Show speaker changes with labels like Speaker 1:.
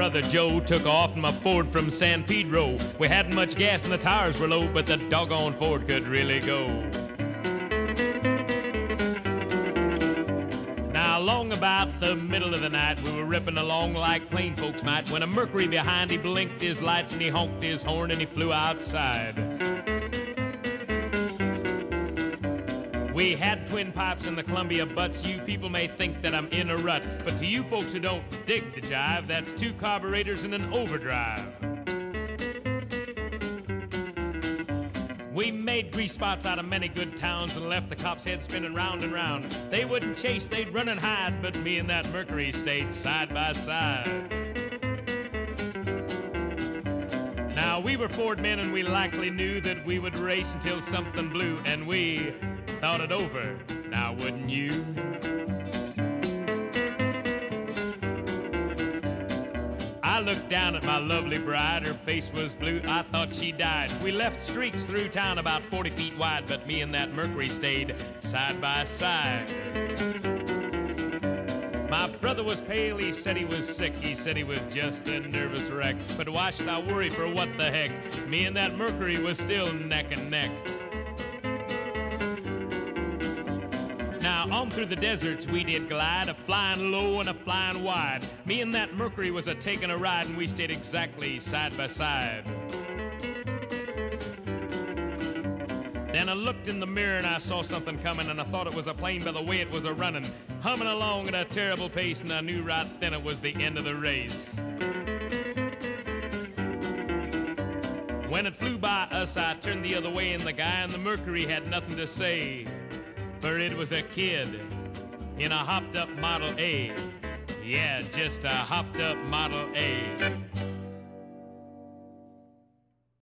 Speaker 1: brother Joe took off in my Ford from San Pedro. We hadn't much gas and the tires were low, but the doggone Ford could really go. Now, along about the middle of the night, we were ripping along like plain folks might, when a Mercury behind, he blinked his lights and he honked his horn and he flew outside. We had twin pipes in the Columbia butts. You people may think that I'm in a rut, but to you folks who don't dig the jive, that's 2 carburetors and an overdrive. We made grease spots out of many good towns and left the cops' heads spinning round and round. They wouldn't chase, they'd run and hide, but me and that Mercury stayed side by side. Now, we were Ford men and we likely knew that we would race until something blew, and we thought it over, now wouldn't you? I looked down at my lovely bride, her face was blue, I thought she died. We left streaks through town about 40 feet wide, but me and that Mercury stayed side by side. My brother was pale, he said he was sick, he said he was just a nervous wreck. But why should I worry, for what the heck? Me and that Mercury was still neck and neck. Now, on through the deserts we did glide, a flying low and a flying wide. Me and that Mercury was a taking a ride, and we stayed exactly side by side. Then I looked in the mirror and I saw something coming, and I thought it was a plane by the way it was a-running, humming along at a terrible pace, and I knew right then it was the end of the race. When it flew by us, I turned the other way, and the guy in the Mercury had nothing to say, for it was a kid in a hopped-up Model A. Yeah, just a hopped-up Model A.